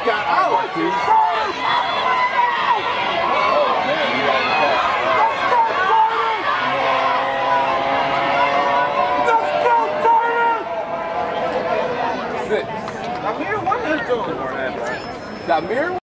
got out. Six. Amir, what is doing? Amir?